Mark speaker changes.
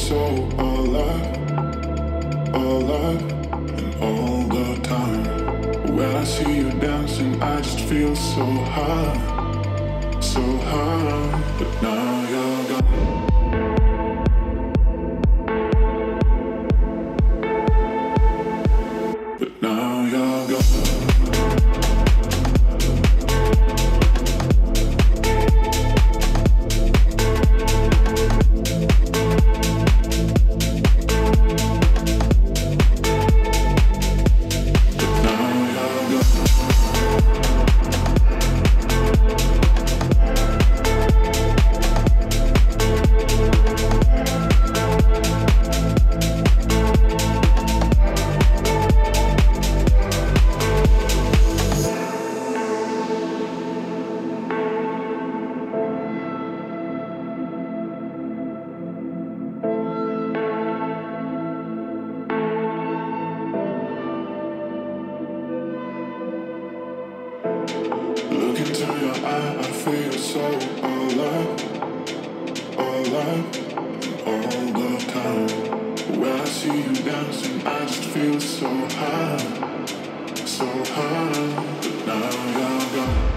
Speaker 1: so alive, and all the time. When I see you dancing, I just feel so high, so high. But now you're gone. But now you're gone. So high, but now you're gone.